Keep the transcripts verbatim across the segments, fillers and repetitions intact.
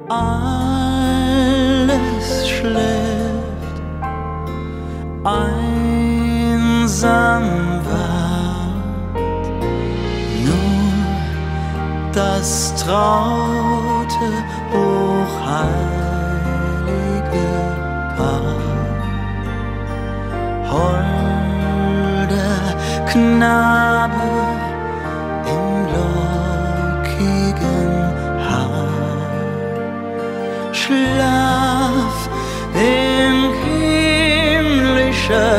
Alles schläft, einsam ward nur das traute, hochheilige Paar. Holder Knabe im lockigen Haar, Schlaf in himmlischer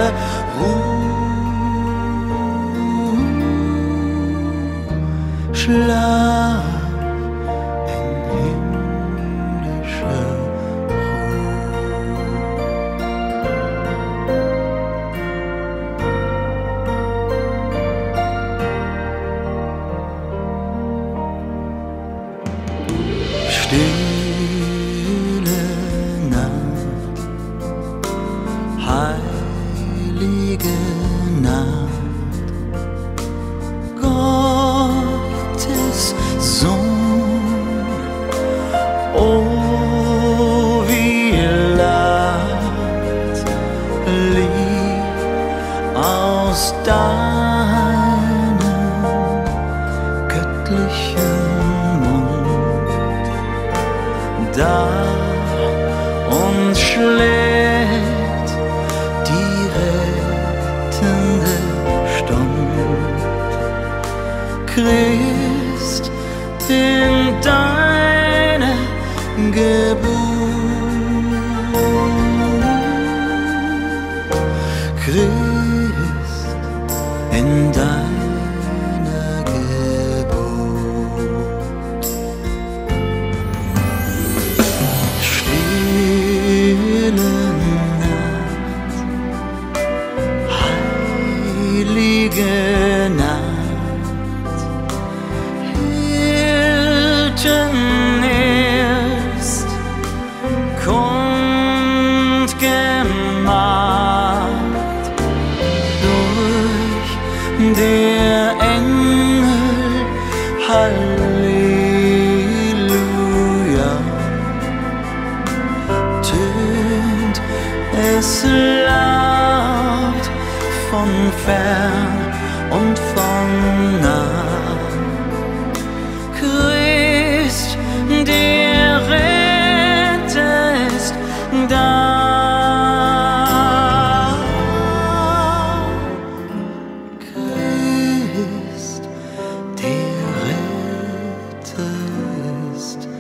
Ruhe, Schlaf in himmlischer Stille Nacht, heilige Nacht, Gottes Sohn, oh wie lacht Lied aus deinem göttlichen da uns schlägt die rettende Stund. Christ in deiner Geburt, Christ in deiner Geburt. Stille Nacht, heilige Nacht, Hirten erst kundgemacht durch der Engel, Halleluja, tönt es laut von fern und von nah. Christ, der Retter ist da. Christ, der Retter ist